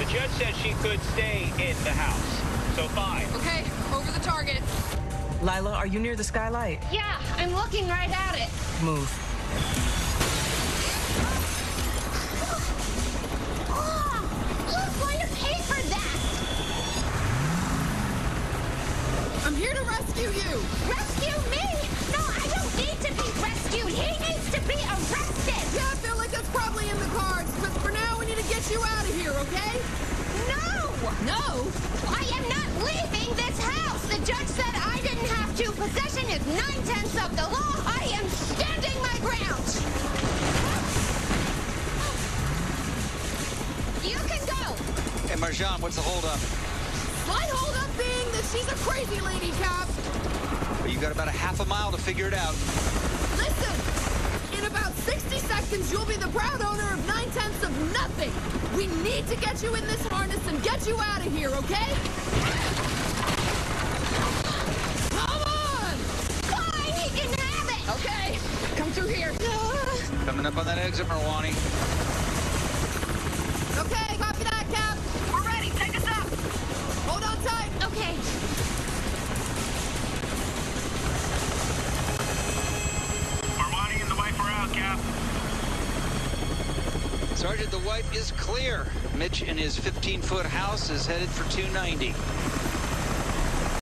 judge says she could stay in the house. So fine. Okay, over the target. Lila, are you near the skylight? Yeah, I'm looking right at it. Move. Oh, who's going to pay for that? I'm here to rescue you. Rescue me? No, I don't need to be rescued. He needs to be arrested. Yeah, I feel like that's probably in the cards, but for now we need to get you out of here, okay? No! No? I am not leaving this house. The judge said I didn't have to. Possession is 9/10 of the law. I am standing my ground. You can go. Hey, Marjan, what's the holdup? Slight hold up being that she's a crazy lady, Cap. Well, you got about a half a mile to figure it out. Listen, in about 60 seconds, you'll be the proud owner of 9/10 of nothing. We need to get you in this harness and get you out of here, okay? Come on! Fine, he can have it. Okay, come through here. Coming up on that exit, Marwani. Okay, copy that, Cap. We're ready. Take us up. Hold on tight. Okay. Armani and the wife are out, Cap. Sergeant, the wipe is clear. Mitch in his 15-foot house is headed for 290.